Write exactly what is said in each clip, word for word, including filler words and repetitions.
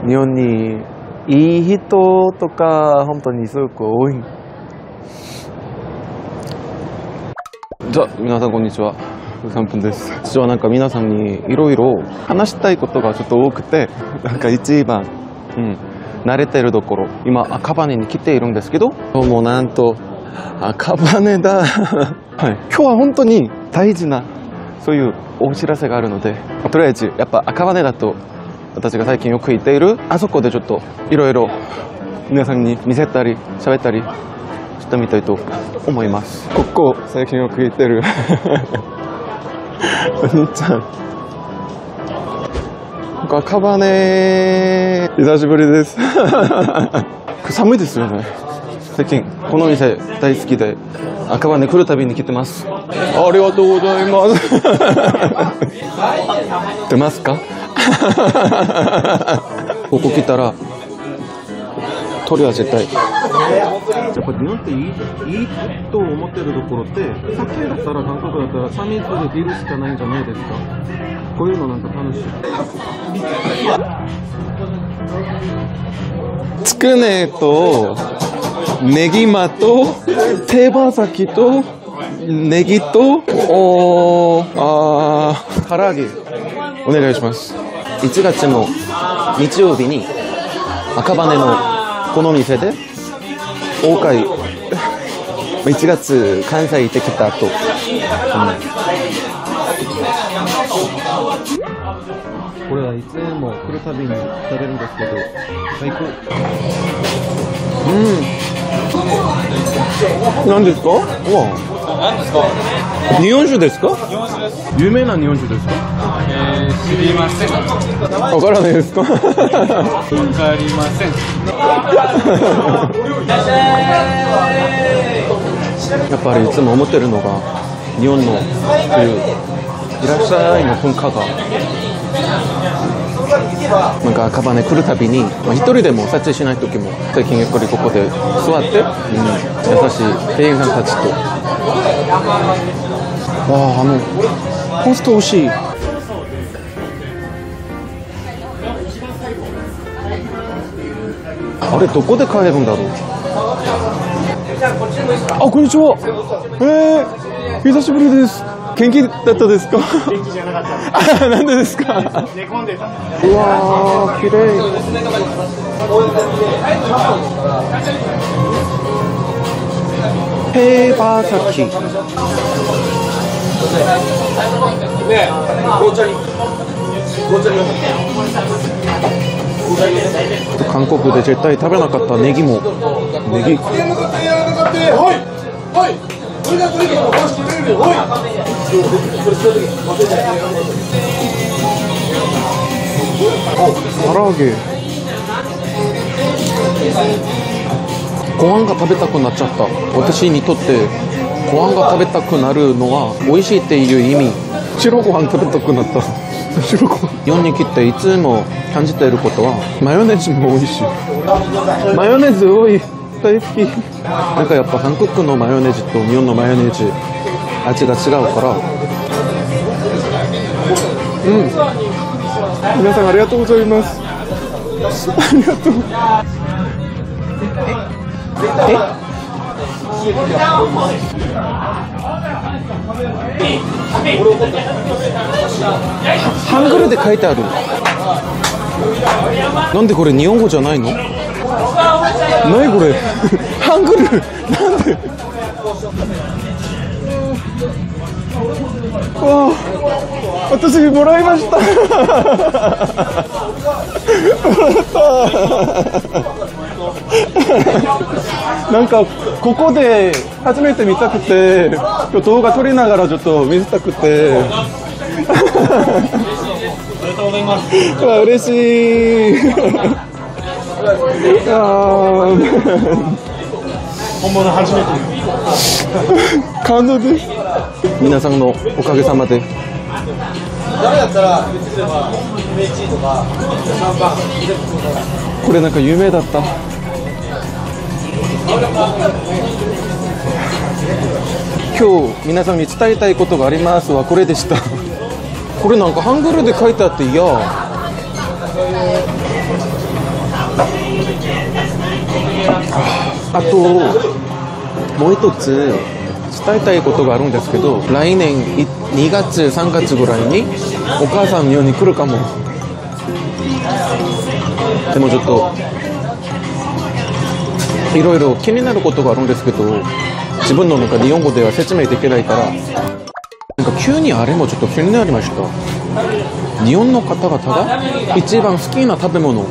日本にいい人とか本当にすごく多い。じゃあ皆さんこんにちは、さんぷんです。実はなんか皆さんにいろいろ話したいことがちょっと多くて、なんか一番、うん、慣れてるところ、今赤羽に来ているんですけど、もうなんと赤羽だ、はい、今日は本当に大事なそういうお知らせがあるので、とりあえずやっぱ赤羽だと私が最近よく行っているあそこでちょっといろいろ皆さんに見せたり喋ったりしてみたいと思います。ここ最近よく行ってるお兄ちゃん、赤羽久しぶりです寒いですよね。最近この店大好きで赤羽来るたびに来てます。ありがとうございます出ますかここ来たら鳥は絶対。やっぱ日本っていい、いいと思ってるところって、さっきだったら韓国だったらサミットでビールしかないんじゃないですか。こういうのなんか楽しい。つくねとネギマと手羽先とネギとおーあー唐揚げお願いします。いちがつの日曜日に赤羽のこの店で大会いちがつ関西行ってきた後、うん、これはいつも来るたびに食べるんですけど最高。うん、何ですか？うわ、何ですか？日本酒ですか？日本酒です。有名な日本酒ですか？ えー、知りません。 わからないですか？わかりません。 やっぱりいつも思ってるのが日本のそういういらっしゃいの文化がなんか赤羽来るたびに、まあ、一人でも撮影しない時も最近やっぱりここで座って、うん、優しい店員さんたちと、わあ、あのホスト欲しい。あれどこで買えるんだろう。あ、こんにちは。えー、久しぶりです。元気だったですか？ 元気じゃなかった。 あ、なんでですか？ 寝込んでた。 うわー、綺麗。手羽先。ねえ、紅茶に。紅茶に。韓国で絶対食べなかったネギもネギ。唐揚げ。ご飯が食べたくなっちゃった。私にとってご飯が食べたくなるのは美味しいっていう意味。白ご飯食べたくなった白ご飯。日本に来ていつも感じていることはマヨネーズも美味しい。マヨネーズ多い、大好き。なんかやっぱ韓国のマヨネーズと日本のマヨネーズ味が違うから。うん、皆さんありがとうございます。ありがとう。ええハングルで書いてある。なんでこれ日本語じゃないの？何これハングルなんで？わあ、私もらいましたもらったなんかここで初めて見たくて動画撮りながらちょっと見せたくてありがとうございます。うわ、嬉しい本物初めて感動です。皆さんのおかげさまで。ダメだったらこれなんか有名だった。今日皆さんに伝えたいことがありますはこれでした。これなんかハングルで書いてあって、いやあともう一つ伝えたいことがあるんですけど、来年にがつさんがつぐらいにお母さんの日本に来るかも。でもちょっといろいろ気になることがあるんですけど、自分のなんか日本語では説明できないから、なんか急にあれもちょっと気になりました。日本の方々が一番好きな食べ物、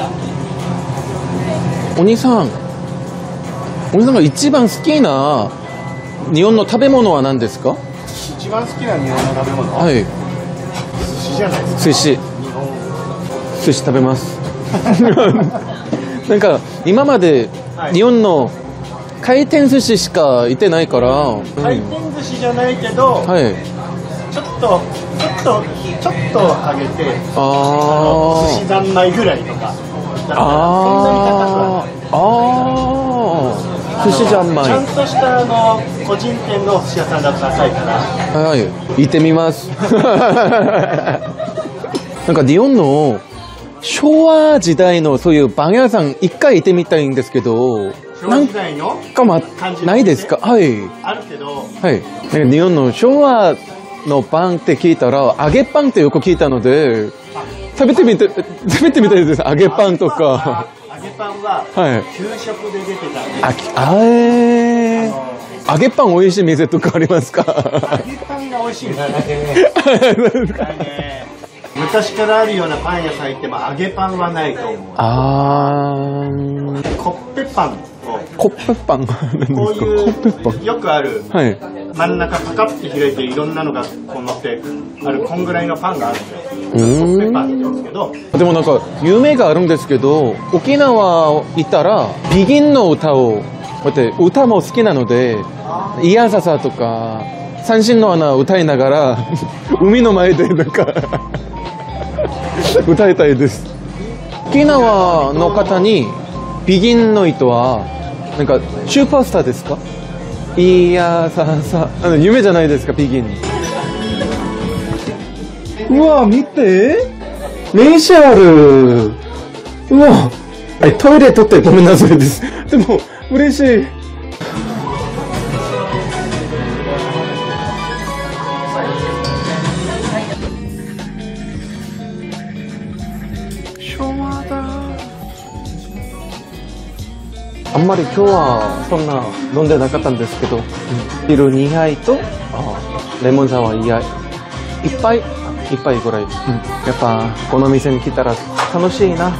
お兄さんお兄さんが一番好きな日本の食べ物は何ですか？ 一番好きな日本の食べ物ははい、 寿司じゃないですか。 寿司。 日本寿司食べますなんか今まで日本の回転寿司しか行ってないから、うん、 回転寿司じゃないけど、 はい、 ちょっとちょっとちょっと上げて、 ああの寿司三昧ぐらいとかだったらそんなに高くはない。 ああ寿司じゃんまい。 ちゃんとしたあの個人店のお寿司屋さんだと高いから。 はい、行ってみますなんか日本の昭和時代のそういうパン屋さん一回行ってみたいんですけど、 昭和時代のかま感じないですか？はい、 あるけど、 はい、なんか日本の昭和のパンって聞いたら揚げパンってよく聞いたので食べてみて食べてみたいです。揚げパンとか。 揚げパンははい、 給食で出てたんで、 あきあえー、揚げパン美味しい店とかありますか？ 揚げパンが美味しいんだねね昔からあるようなパン屋さん行っても揚げパンはないと思う。 あー、 コッペパンをコッペパンこうコッペパン、 いうよくあるはい、 真ん中パカッて開いていろんなのがこう乗ってあるこんぐらいのパンがあるんですよ。コッペパンって言うんですけど、 でもなんか夢があるんですけど、沖縄行ったらビギンの歌をこうやって歌も好きなので、イヤササとか三振の穴を歌いながら海の前でなんか歌いたいです。沖縄の方にビギンの糸はなんかスーパースターですか？いやささあの夢じゃないですか、ビギン。うわ見て、名刺ある。うわあ、トイレ取ってごめんなさいです。でも嬉しい。あんまり今日はそんな飲んでなかったんですけど、ビールにはいとあレモンサワーいやいっぱいいっぱいぐらい、うん、やっぱこの店に来たら楽しいな。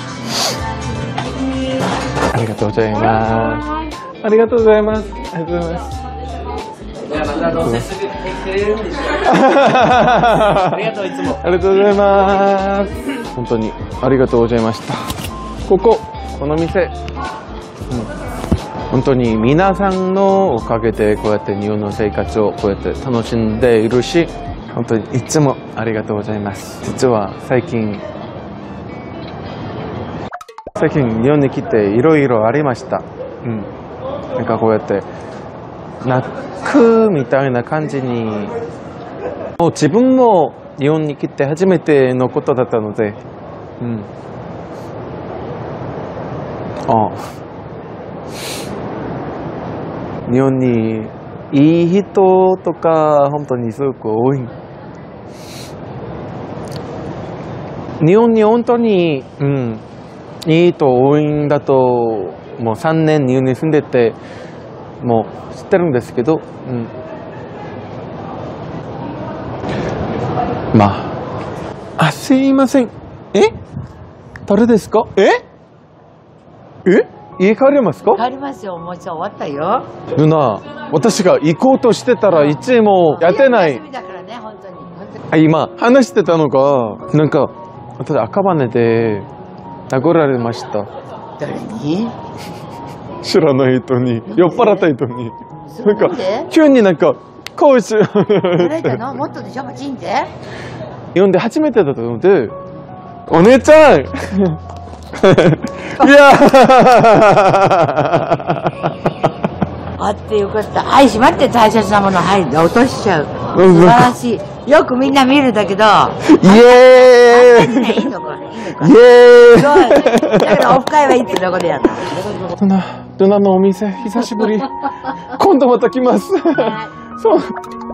ありがとうございます。ありがとうございます。ありがとうございます。 じゃあまた乗せてくれるんでしょう。ありがとういつも。 ありがとうございます。本当にありがとうございました。こここの店、うん、本当に皆さんのおかげでこうやって日本の生活をこうやって楽しんでいるし、本当にいつもありがとうございます。実は最近最近日本に来ていろいろありました。うん、なんかこうやって泣くみたいな感じに、もう自分も日本に来て初めてのことだったので、うん、あ日本にいい人とか本当にすごく多い。日本に本当に、うん、いい人多いんだと、もうさんねん日本に住んでてもう知ってるんですけど、うん、まあ、あ、すいません。え？誰ですか？え？え？家帰りますか？ 帰りますよ。もうじゃあ終わったよ。 ルナ、私が行こうとしてたらいちもやってない。 休みだからね、本当に。本当にあ、今話してたのが、なんか私赤羽で殴られました。 誰に？ 知らない人に、酔っ払った人に。なんかで急になんかこうし誰だの？もっとでしょ、パチンって。 呼んで初めてだったので、お姉ちゃんいやあってよかった。はい、しまって、大切なもの、はい、落としちゃう。素晴らしい。よくみんな見るんだけど。 イエーイあんなにね、いいのかいいか。 イエーイそうだからオフ会はいつどこでやるの？ そんな、ルナのお店、久しぶり。今度また来ます。そう。